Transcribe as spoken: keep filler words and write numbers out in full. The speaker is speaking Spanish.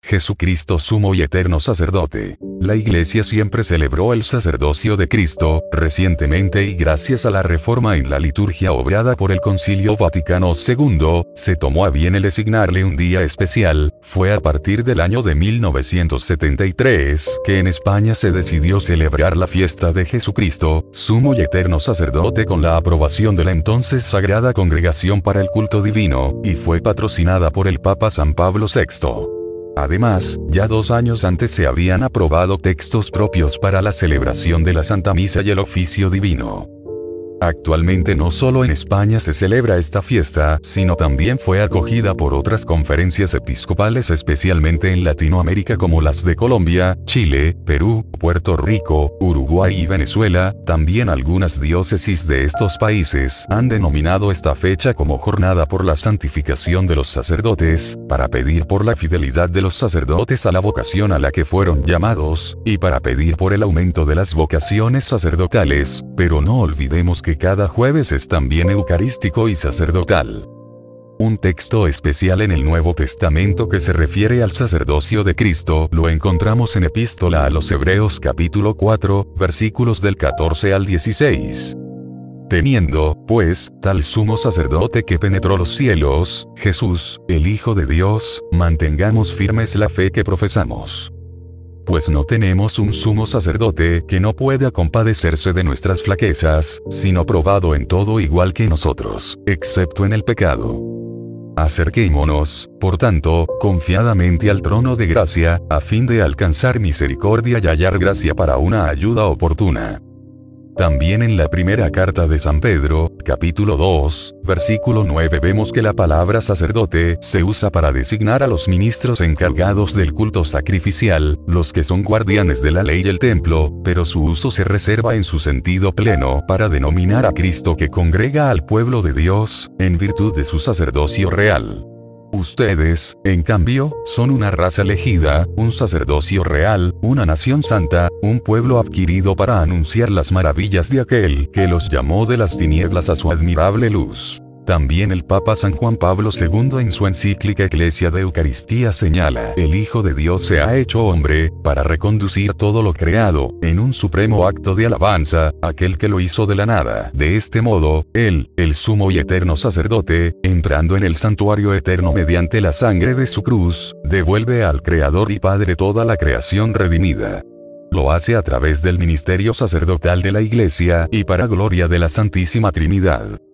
Jesucristo sumo y eterno sacerdote. La Iglesia siempre celebró el sacerdocio de Cristo, recientemente y gracias a la reforma en la liturgia obrada por el Concilio Vaticano segundo, se tomó a bien el designarle un día especial. Fue a partir del año de mil novecientos setenta y tres que en España se decidió celebrar la fiesta de Jesucristo, sumo y eterno sacerdote con la aprobación de la entonces Sagrada Congregación para el Culto Divino, y fue patrocinada por el Papa San Pablo sexto. Además, ya dos años antes se habían aprobado textos propios para la celebración de la Santa Misa y el oficio divino. Actualmente no solo en España se celebra esta fiesta, sino también fue acogida por otras conferencias episcopales especialmente en Latinoamérica como las de Colombia, Chile, Perú, Puerto Rico, Uruguay y Venezuela. También algunas diócesis de estos países han denominado esta fecha como Jornada por la Santificación de los Sacerdotes, para pedir por la fidelidad de los sacerdotes a la vocación a la que fueron llamados, y para pedir por el aumento de las vocaciones sacerdotales, pero no olvidemos que que cada jueves es también eucarístico y sacerdotal. Un texto especial en el Nuevo Testamento que se refiere al sacerdocio de Cristo lo encontramos en Epístola a los Hebreos capítulo cuatro, versículos del catorce al dieciséis. Teniendo, pues, tal sumo sacerdote que penetró los cielos, Jesús, el Hijo de Dios, mantengamos firmes la fe que profesamos. Pues no tenemos un sumo sacerdote que no pueda compadecerse de nuestras flaquezas, sino probado en todo igual que nosotros, excepto en el pecado. Acerquémonos, por tanto, confiadamente al trono de gracia, a fin de alcanzar misericordia y hallar gracia para una ayuda oportuna. También en la primera carta de San Pedro, capítulo dos, versículo nueve vemos que la palabra sacerdote se usa para designar a los ministros encargados del culto sacrificial, los que son guardianes de la ley del templo, pero su uso se reserva en su sentido pleno para denominar a Cristo que congrega al pueblo de Dios, en virtud de su sacerdocio real. Ustedes, en cambio, son una raza elegida, un sacerdocio real, una nación santa, un pueblo adquirido para anunciar las maravillas de aquel que los llamó de las tinieblas a su admirable luz. También el Papa San Juan Pablo segundo en su encíclica Ecclesia de Eucaristía señala: el Hijo de Dios se ha hecho hombre, para reconducir todo lo creado, en un supremo acto de alabanza, aquel que lo hizo de la nada. De este modo, él, el sumo y eterno sacerdote, entrando en el santuario eterno mediante la sangre de su cruz, devuelve al Creador y Padre toda la creación redimida. Lo hace a través del ministerio sacerdotal de la Iglesia y para gloria de la Santísima Trinidad.